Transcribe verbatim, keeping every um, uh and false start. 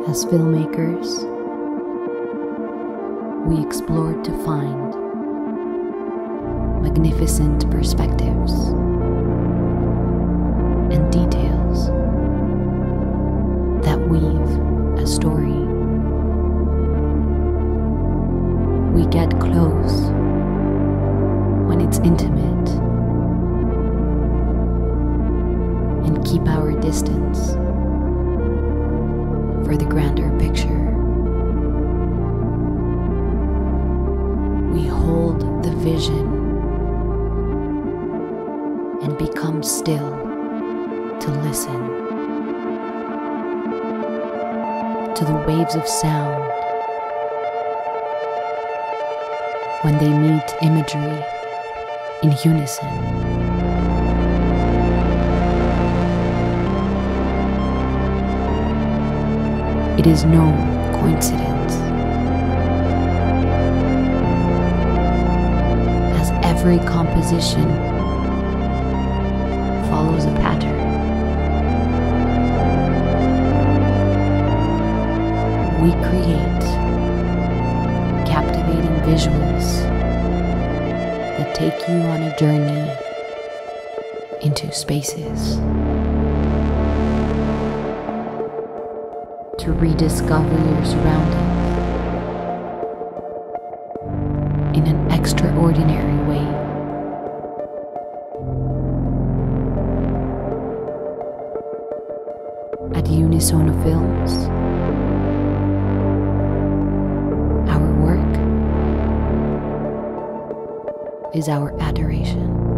As filmmakers, we explored to find magnificent perspectives and details that weave a story. We get close when it's intimate and keep our distance for the grander picture. We hold the vision and become still to listen to the waves of sound when they meet imagery in unison. It is no coincidence, as every composition follows a pattern. We create captivating visuals that take you on a journey into spaces to rediscover your surroundings in an extraordinary way. At Unisono Films, our work is our adoration.